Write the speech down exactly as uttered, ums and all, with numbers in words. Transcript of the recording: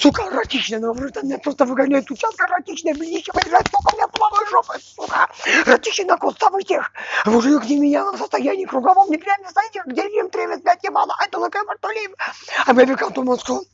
сука, эротичная, но меня просто выгоняет участка эротичная, блядь, блядь, сука, у меня плавает жопа, сука, эротичный на кустах тех, мужик не меня на состоянии круговом, не прямо, знаете, где им тревес, блядь, ебало, это лакай мартолим, а мы векам туманску.